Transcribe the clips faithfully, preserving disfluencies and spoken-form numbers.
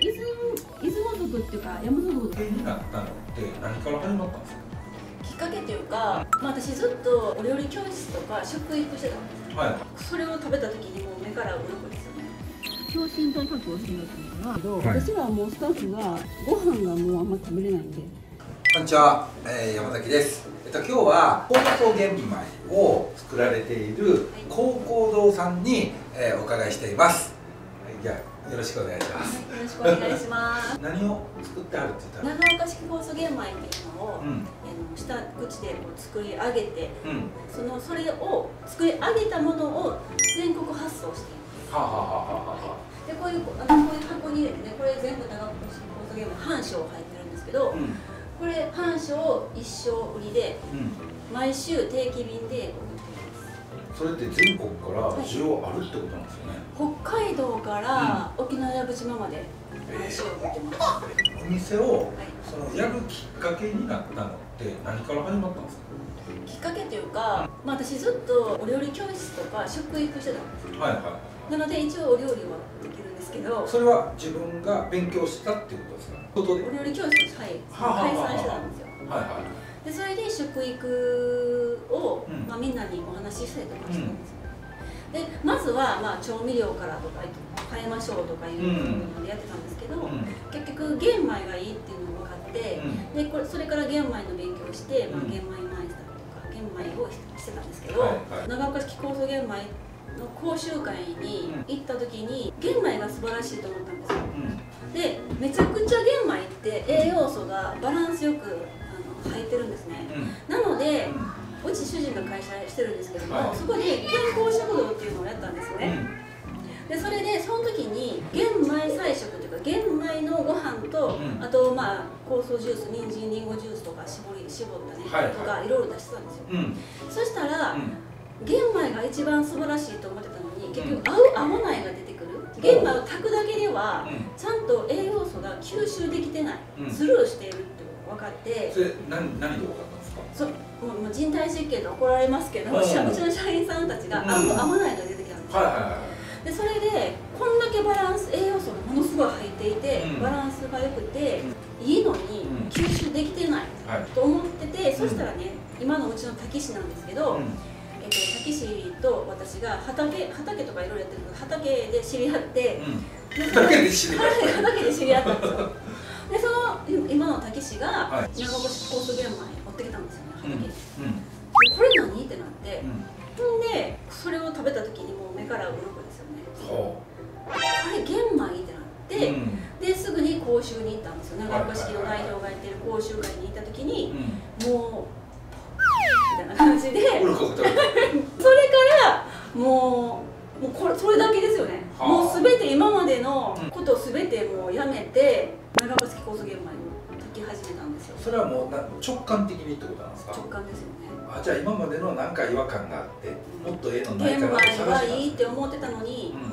出出雲族っていうか山里族になったのって何から始まったんですか？ きっかけというか、まあ、私ずっとお料理教室とか食育してたんですよ、はい、それを食べた時にもう目から鱗ですよね。強身体確保してるんだけど、はい、私はもうスタッフがご飯がもうあんま食べれないんで。 こんにちは、えー、山崎です。えっと今日は高層玄米を作られている高校堂さんに、えー、お伺いしています。じゃあよろしくお願いします。 よろしくお願いします。 何を作ってあるって言ったら？ 長岡式酵素玄米っていうのを、うん、下口でこう作り上げて、うん、そのそれを作り上げたものを全国発送しています。はあはあはあはあ。でこういうあのこういう箱に入れてね、これ全部長岡式酵素玄米半升入ってるんですけど、うん、これ半升一升売りで、うん、毎週定期便で送っています。それって全国から需要あるってことなんですよね。北海道から沖縄やぶ島まで毎週送ってます。 お店をそのやるきっかけになったのって何から始まったんですか？ きっかけというか、まあ、私ずっとお料理教室とか食育してたんですよ。はいはい。なので一応お料理はできるんですけど、 それは自分が勉強したっていうことですか？ お料理教室、はい、開催してたんですよ。はいはい。でそれで食育を、うん、まあ、みんなにお話ししたりとかしてたんですよ。うん、でまずは、まあ、調味料からとか変えましょうとかいうのでやってたんですけど、うん、結局玄米がいいっていうのが分かって、うん、でこれそれから玄米の勉強をして、まあ、玄米マイスターとか玄米をしてたんですけど、はいはい、長岡式酵素玄米の講習会に行った時に玄米が素晴らしいと思ったんですよ。うん、でめちゃくちゃ玄米って栄養素がバランスよくあの入ってるんですね。うん、なので、うん、うち主人が会社してるんですけども、はい、そこで健康食堂っていうのをやったんですね。うん、でそれでその時に玄米菜食というか玄米のご飯と、うん、あとまあ酵素ジュース、人参りんごジュースとか絞り絞ったね、はいはい、とかいろいろ出してたんですよ。うん、そしたら、うん、玄米が一番素晴らしいと思ってたのに結局合う合わないが出てくる。玄米を炊くだけではちゃんと栄養素が吸収できてない、うん、スルーしているって分かって。それ何何で分かったんですか？そもう人体実験で怒られますけど、うちの社員さんたちが合う合わないが出てきたんですよ。でそれでこんだけバランス栄養素がものすごい入っていて、うん、バランスが良くていいのに吸収できてないと思ってて、うん、そしたらね今のうちの滝師なんですけど、うん、えっと、滝師と私が畑畑とかいろいろやってるけど畑で知り合って、うん、畑で知り合った畑で知り合ったんですよ。でその今の滝師が長岡式酵素玄米持ってきたんですよね、畑に。うんうん、これ何ってなって、うん、でそれを食べた時にもう目から鱗ですよね。これ玄米ってなって、うん、ですぐに講習に行ったんですよ。長岡式の代表がやってる講習会に行った時に、うん、もうみたいな感じでそれからもうもうこれそれだけですよね。もう全て今までのことを全てもうやめて長岡式酵素玄米を炊き始めたんですよ。 それはもう直感的にってことなんですか？ 直感ですよね。 あ、じゃあ今までの何か違和感があってもっとええのないかなって探してたんです。玄米はいいって思ってたのに、うん、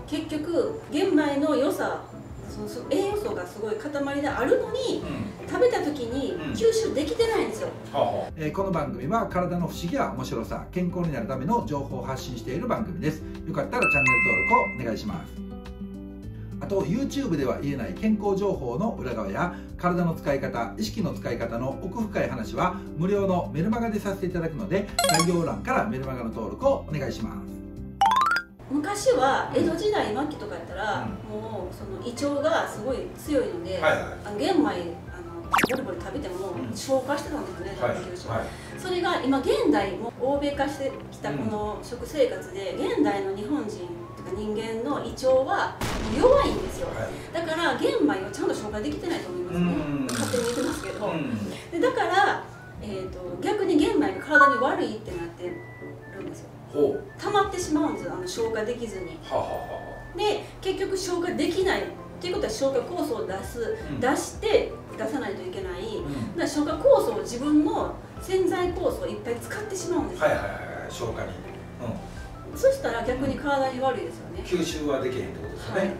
結局玄米の良さ、その栄養素がすごい塊であるのに、うん、食べた時に吸収できてないんですよ。 えー、この番組は体の不思議や面白さ、健康になるための情報を発信している番組です。よかったらチャンネル登録をお願いします。あと YouTube では言えない健康情報の裏側や体の使い方、意識の使い方の奥深い話は無料のメルマガでさせていただくので、概要欄からメルマガの登録をお願いします。 昔は江戸時代末期とかやったら、うん、もうその胃腸がすごい強いので、はいはい、あの玄米あのボリボリ食べても消化してたんですよね、はいはい、それが今現代も欧米化してきたこの食生活で、うん、現代の日本人とか人間の胃腸は弱いんですよ。はい、だから玄米をちゃんと消化できてないと思いますね。勝手に言ってますけど、でだから、えー、と逆に玄米が体に悪いってなってるんですよ。溜まってしまうんですよ、あの消化できずに。はははで結局消化できないっていうことは消化酵素を出す、うん、出して出さないといけない、うん、だから消化酵素を自分の潜在酵素をいっぱい使ってしまうんですよ。はいはいはい、消化に、うん、そしたら逆に体に悪いですよね。吸収はできへんってことですよね。はい、うん、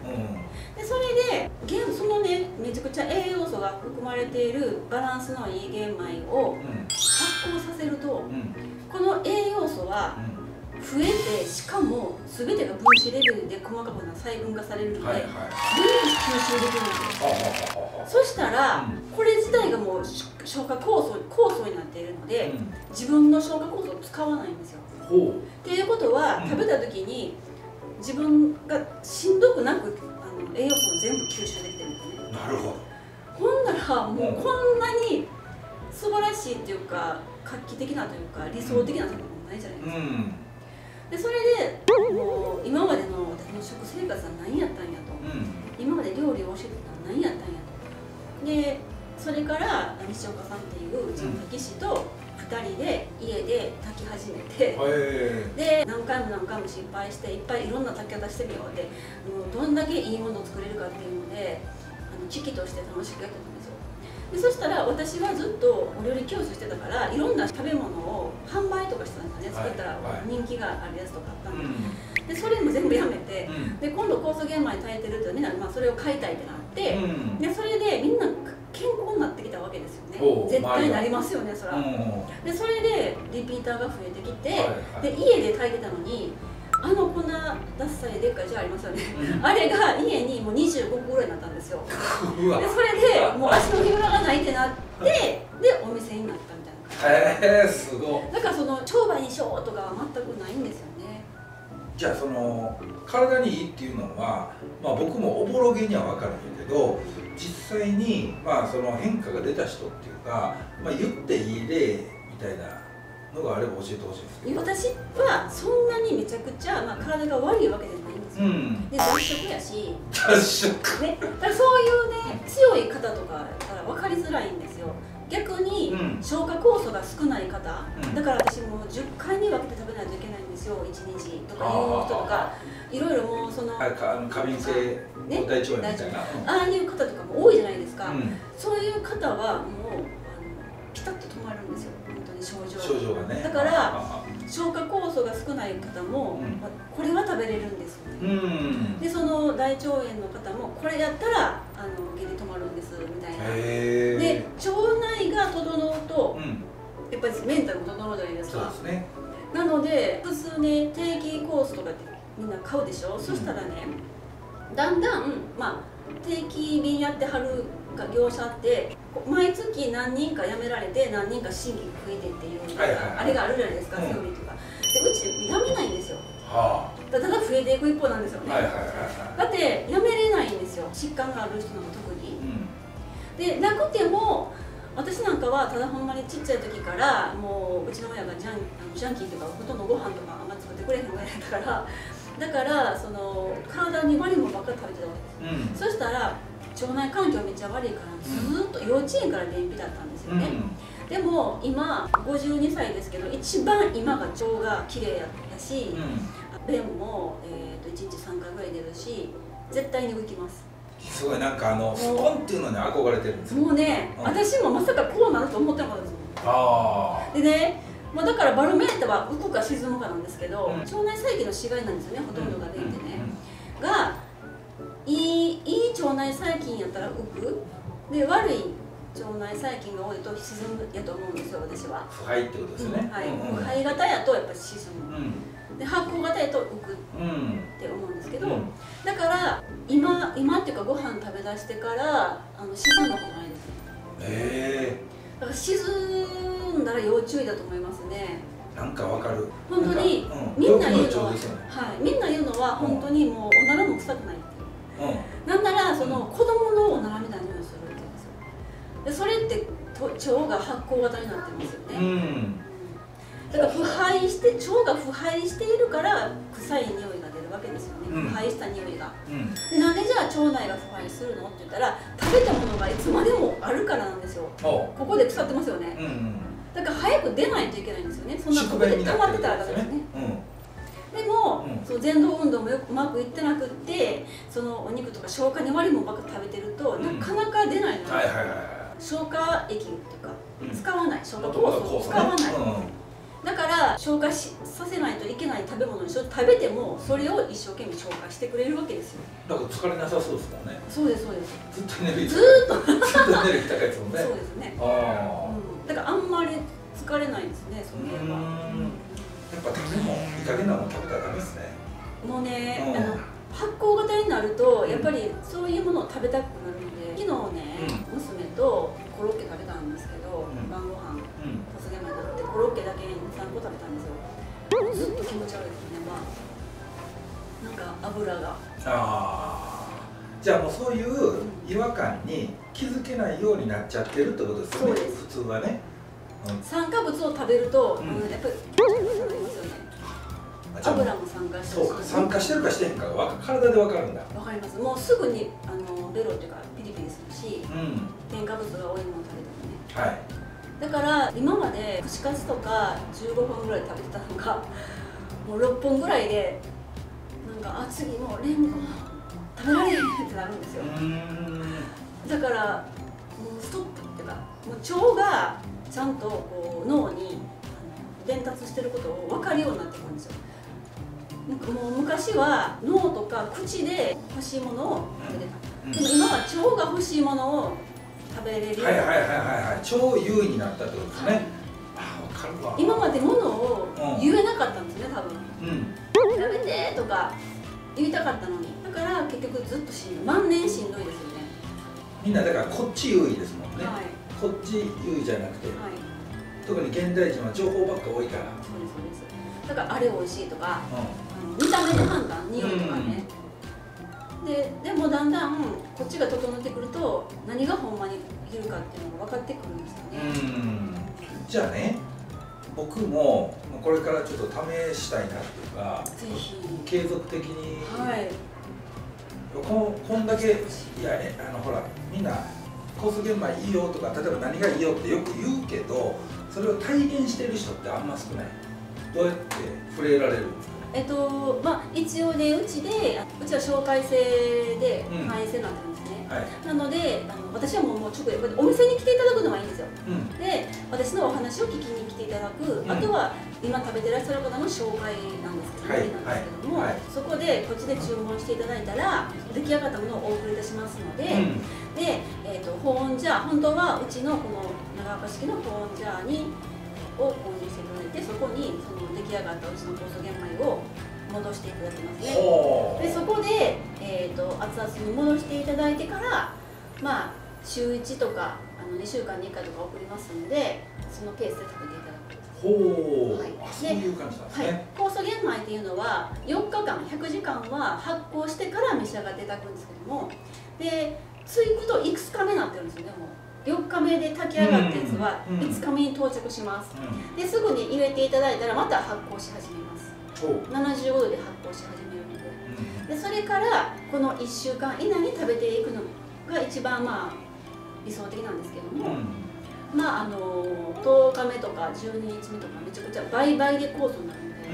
でそれでそのねめちゃくちゃ栄養素が含まれているバランスのいい玄米を発酵させると、うん、この栄養素は、うん、 増えて、しかも全てが分子レベルで細かくな細分化されるので、全部吸収できるんですよ。そしたら、うん、これ自体がもう消化酵素酵素になっているので、うん、自分の消化酵素を使わないんですよ。っていうことは、うん、食べた時に自分がしんどくなくあの栄養素も全部吸収できてるんですね。 なるほど。 ほんならもうこんなに素晴らしいっていうか画期的なというか理想的な食べ物ないじゃないですか。うん、でそれでもう今までの私の食生活は何やったんやと、うん、今まで料理を教えてたのは何やったんやと。でそれから西岡さんっていううちの炊き師とふたりで家で炊き始めて、うん、で何回も何回も失敗していっぱいいろんな炊き方してみようってもうどんだけいいものを作れるかっていうのであの機器として楽しくやってたんですよ。でそしたら私はずっとお料理教室してたからいろんな食べ物を販売とかしてたんですよね。作ったら人気があるやつとかあったんで、うん、でそれも全部やめて、うん、で今度酵素玄米炊いてるってみんな、まあ、それを買いたいってなって、うん、でそれでみんな健康になってきたわけですよね。絶対なりますよね、そら。でそれでリピーターが増えてきて、はいはい、で家で炊いてたのにあの粉だっさいでっかいじゃありますよね、うん、あれが家にもうにじゅうごこぐらいになったんですよ。でそれでもう足の裏がないってなってでお店になったみたいな感じ。 へえ、すごい。 だからその商売にしようとかは全くないんですよね。 じゃあその体にいいっていうのは、まあ、僕もおぼろげには分かるんだけど実際に、まあ、その変化が出た人っていうか、まあ、言っていい例みたいなのがあれば教えてほしいんですけど。 私はそんなにめちゃくちゃ、まあ、体が悪いわけじゃないんですよ、うん、で脱食やし脱食、 ね、だからそういうね強い方とかだったら分かりづらいんですよ。逆に消化酵素が少ない方、うん、だから私もじゅっかいに分けて食べないといけないんですよいちにちとかいう人とかいろいろもうその過敏性大腸炎みたいな、ね、 ああいう方とかも多いじゃないですか、うん、そういう方はもうあのピタッと止まるんですよ本当に症状症状がね。 だから消化酵素が少ない方も、うん、これは食べれるんですよね、うん、でその大腸炎の方もこれやったらあの下痢止まるんですみたいな。で腸内が整うと、うん、やっぱりメンタルも整うじゃないですか。 そうですね。 なので普通ね定期コースとかってみんな買うでしょ、うん、そしたらねだんだん、まあ、定期便やってはる業者って毎月何人か辞められて何人か新規増えてっていうあれがあるじゃないですか、セオリーとかでうち辞めないんですよ、はあ、ただ増えていく一方なんですよね。だって辞めれないんですよ疾患がある人なんか特に、うん、でなくても私なんかはただほんまにちっちゃい時からもううちの親がジャンあのジャンキーとかほとんどご飯とかあんま作ってくれへん親やったからだからその体に悪いものばっかり食べてたわけです、うん、そしたら腸内環境めっちゃ悪いからずっと幼稚園から便秘だったんですよね、うん、でも今ごじゅうにさいですけど一番今が腸が綺麗やったし、うん、便も、えー、といちにちさんかいぐらい出るし絶対に浮きます。 すごいなんかあのスポンっていうのに憧れてるんですよ。 もうね、うん、私もまさかこうなると思ってなかったですもん。あでね、まあ、だからバロメーターは浮くか沈むかなんですけど、うん、腸内細菌の死骸なんですよねほとんどが便ってね、うん、がいい、いい腸内細菌やったら浮くで悪い腸内細菌が多いと沈むやと思うんですよ私は。 腐敗ってことですね、 うん、はい、腐敗型やとやっぱり沈む、うん、で発酵型やと浮くって思うんですけど、うん、だから今今っていうかご飯食べだしてからあの沈んだことないです。へえ。だから沈んだら要注意だと思いますね。 なんかわかる。 本当に、うん、みんな言うのは、ね、はい、みんな言うのは本当にもうおならも臭くないっていう、うん、なんならその子供のおならみたいな匂いするって言うんですよ。でそれって腸が発酵型になってますよね、うん、だから腐敗して腸が腐敗しているから臭い匂いが出るわけですよね、うん、腐敗した匂いが、うん、でなんでじゃあ腸内が腐敗するのって言ったら食べたものがいつまでもあるからなんですよ。ここで腐ってますよね、うんうん、だから早く出ないといけないんですよね。そんなここで溜まってたらダメですね、うん、でも、うん、その前動運動もよくうまくいってなくってそのお肉とか消化に悪いものばっか食べてると、うん、なかなか出ないので、はいはいはい、消化液っていうか、うん、使わない消化酵素を使わない、だから消化しさせないといけない食べ物に食べてもそれを一生懸命消化してくれるわけですよ。 だから疲れなさそうですもんね。 そうですそうです。 ずっとエネルギーずーっとずっとエネルギー高いですもんね。 そうですね。あ、うん、だからあんまり疲れないですね、そういえば。 っぱ食べ物いい加減なもの食べたらダメですね。 もうね、うん、あの発酵型になるとやっぱりそういうものを食べたくなるので、昨日ね、うん、娘とコロッケ食べたんですけど、うん、晩ご飯小菅まで食べてコロッケだけにさんこ食べたんですよ。ずっと気持ち悪いですね。まあなんか油が。 ああ。じゃあもうそういう違和感に気づけないようになっちゃってるってことですよね。普通はね。 うん、酸化物を食べると、うん、やっぱりなりますよね。油も酸化してる。 そうか、酸化してるかしてへんかが体でわかるんだ。 わかります。もうすぐにあのベロっていうかピリピリするし、うん、添加物が多いものを食べてもね。はい。だから今まで串カツとかじゅうごほんぐらい食べてたのがもうろっぽんぐらいで、なんかあ次もうレンコン食べられへんってなるんですよ。だからもうストップっていうか、もう腸がちゃんとこう脳に伝達してることを分かるようになってくるんですよ。もう昔は脳とか口で欲しいものを食べてた、うん、でも今は腸が欲しいものを食べれるようになって、 はいはいはいはいはい、腸優位になったってことですね、はい、あ、分かるわ。 今までものを言えなかったんですね、多分、うん、食べてとか言いたかったのに、だから結局ずっとしんどい、万年しんどいですよね。 みんなだからこっち優位ですもんね、はい、こっち優位じゃなくて、はい、特に現代人は情報ばっか多いから。 そうですそうです。だからあれ美味しいとか、うん、見た目で判断、匂いとかね、うん、ででもだんだんこっちが整ってくると何がほんまにいるかっていうのが分かってくるんですよね。うん、 じゃあね、僕もこれからちょっと試したいなっていうか、ぜひ継続的に、はい、こ, こんだけ、いやね、あのほらみんな酵素玄米いいよとか、例えば何がいいよってよく言うけど、それを体現してる人ってあんま少ない。どうやって触れられるんですか？ えっとまあ、一応ね、うちでうちは紹介制で会員制になってるんですね、うん、はい、なのであの私はもうもう直でお店に来ていただくのはいいんですよ、うん、で私のお話を聞きに来ていただく、うん、あとは今食べてらっしゃる方の紹介なんですけど、はい、なんですけども、はいはい、そこでこっちで注文していただいたら出来上がったものをお送りいたしますので、うん、で、えー、と保温ジャー、本当はうちのこの長岡式の保温ジャーにを購入していただいて、そこにその出来上がったうちの酵素玄米を戻していただきますね。でそこで、えー、と熱々に戻していただいてから、まあ週いちとかあのにしゅうかんにいっかいとか送りますんで、そのペースで食べていただく。 ほう、はい、あ、そういう感じなんですね。はい、 酵素玄米っていうのはよっかかん、ひゃくじかんは発酵してから召し上がっていただくんですけども、でついくといくつか目になってるんですよね。もうよっかめで炊き上がったやつはいつかめに到着します、うん、ですぐに入れていただいたらまた発酵し始めます。ななじゅうごどで発酵し始めるので、うん、でそれからこのいっしゅうかん以内に食べていくのが一番まあ理想的なんですけども、うん、まああのとおかめとかじゅうににちめとかめちゃくちゃ倍々で酵素になるので、うん、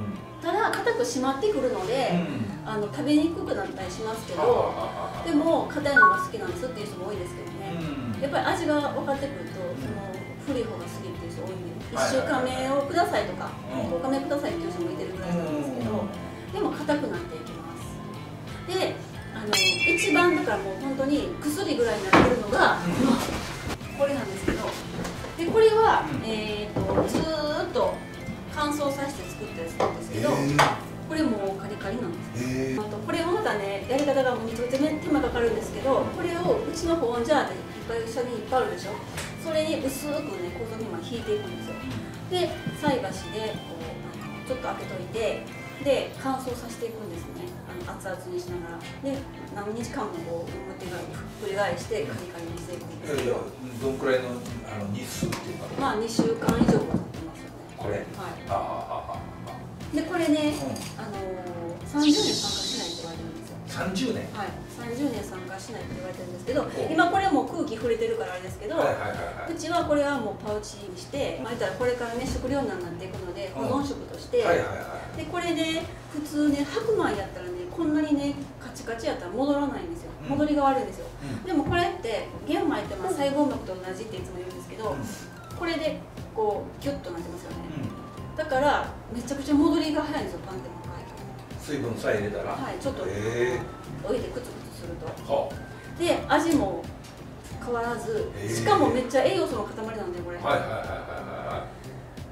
ただ硬く締まってくるので、うん、あの食べにくくなったりしますけど、でも硬いのが好きなんですっていう人も多いですけどね、うん、やっぱり味が分かってくるとその古い方が好きっていう人多いんで、いっしゅうかんめをくださいとか、とおかめくださいっていう人もいてるぐらいなんですけど、でも硬くなっていきます。であの一番だからもう本当に薬ぐらいになってるのがこれなんですけど、でこれは、えー、とずーっと乾燥させて作ったやつなんですけど、これもカリカリなんです。あとこれもまたね、やり方がめちゃくちゃ手間かかるんですけど、これをうちの保温ジャーでいっぱい下にいっぱいあるでしょ、それに薄くね酵素玄米引いていくんですよ。で菜箸でこうちょっと開けといて、で乾燥させていくんですね。あの熱々にしながら、で何日間もこう表側にひっくり返してカリカリにしていくんですけど、 どんくらいのあの日数っていうか、 まあにしゅうかん以上は経ってますよね。 これ、はい、ああでこれね、うん、あのー、さんじゅうねん参加しないって言われてるんですよ。 さんじゅうねん、 はい、さんじゅうねん参加しないって言われてるんですけど、今これも空気触れてるからあれですけど、うちはこれはもうパウチにして、まあ、言ったらこれからね食料になっていくので保存食として、でこれで普通ね白米やったらねこんなにねカチカチやったら戻らないんですよ、戻りが悪いんですよ、うん、でもこれって玄米ってまあ細胞膜と同じっていつも言うんですけど、うん、これでこうギュッとなってますよね、うん、だからめちゃくちゃ戻りが早いんですよ。パンっても水分さえ入れたら、 はい、ちょっと置いてクツクツすると、で味も変わらず、しかもめっちゃ栄養素の塊なんでこれ、はいはいはいはいはい、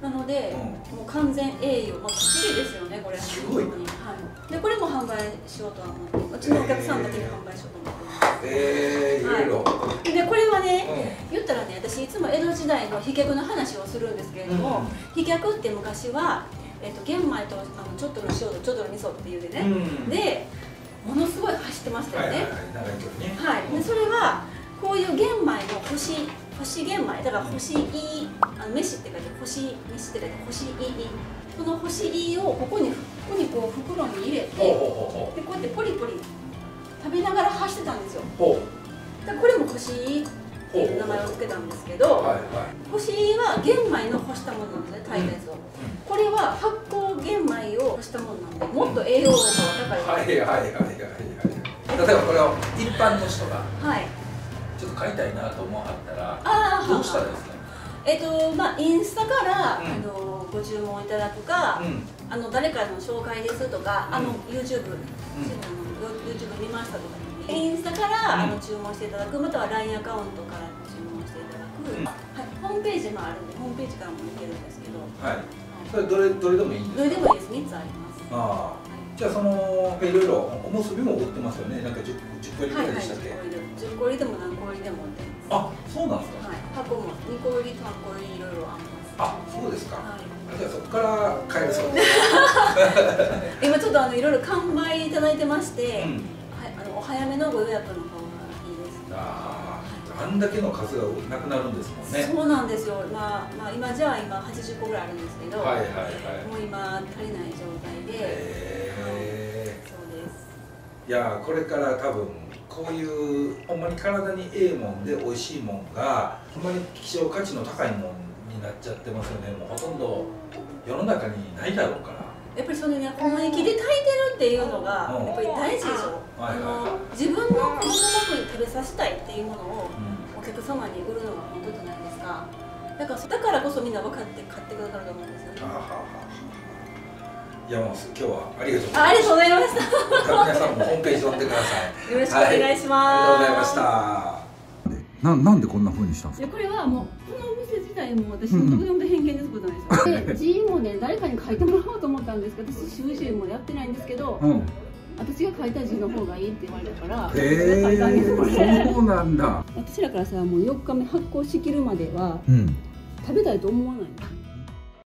なので、うん、もう完全栄養、まあ、きれいですよねこれ。 すごい。はい。 でこれも販売しようとは思って、うちのお客さんだけに販売しようと思ってます。 ええー、いろいろ。 はい、でこれはね、うん、言ったらね、私いつも江戸時代の飛脚の話をするんですけれども、うん、飛脚って昔はえっと玄米とあのちょっとの塩とちょっとの味噌っていうでね、うん、でものすごい走ってましたよね。はい。でそれはこういう玄米の干し干し玄米だから干しいいあの飯って書いて干し飯って書いて干しいいその干しいいをここにここにこう袋に入れて、でこうやってポリポリ食べながら走ってたんですよ。だこれも干しいいっていう名前を付けたんですけど、はいはい、干しいいは玄米の干したものなんですね、炊いたやつを。これは発酵玄米を干したものなんで、もっと栄養価が高い。はいはいはいはいはい。 例えばこれを一般の人が、はい、ちょっと買いたいなと思わはったら、あどうしたらいいですか？ えっとまあインスタから、うん、あのご注文いただくか、うん、あの誰かの紹介ですとか、うん、あの YouTube、うん、YouTube 見ましたとか、ね、インスタから、うん、あの注文していただく、または ライン アカウントから注文していただく、うん、はい、ホームページもあるんで、ホームページからもいけるんですけど、はい、はい、 それどれどれでもいいんですか？ どれでもいいです。みっつあります。ああ。じゃあそのいろいろおむすびも売ってますよね。なんかじゅっこ入りぐらいでしたっけ？ じゅっこ入りでも何個入りでも売ってます。あ、 す。 そうなんですか。 はい。箱もにこ入り、さんこ入りいろいろあります。あ、 まそうですか。はい。じゃあそこから買えるそうです。 今ちょっとあのいろいろ完売いただいてまして、うん、はい、あのお早めのご予約の方がいいです。 ああ、あんだけの数がなくなるんですもんね。 そうなんですよ。まあまあ今じゃあ今はちじゅっこぐらいあるんですけど、はいはいはい。もう今足りない状態で。 いやこれから多分こういうほんまに体にええもんで美味しいもんがほんまに希少価値の高いもんになっちゃってますよね。もうほとんど世の中にないだろうから。 やっぱりそのね、小麦で炊いてるっていうのがやっぱり大事でしょ。あの自分の子供の子に食べさせたいっていうものをお客様に売るのが本当じゃないですか。だからだからこそみんな分かって買ってくださると思うんですよね。 いやもう今日はありがとうございました。 ありがとうございました。 皆さんもホームページ読んでください。 よろしくお願いします。 ありがとうございました。ななんでこんな風にしたんですか。 これはもうこのお店自体も私の独断と偏見ですことなんですよ。で字もね誰かに書いてもらおうと思ったんですけど、私収集もやってないんですけど。うん、私が書いた字の方がいいって言われたから、 へえ、そうなんだ。 私らからさ、もうよっかめ発酵しきるまでは、うん、食べたいと思わないの。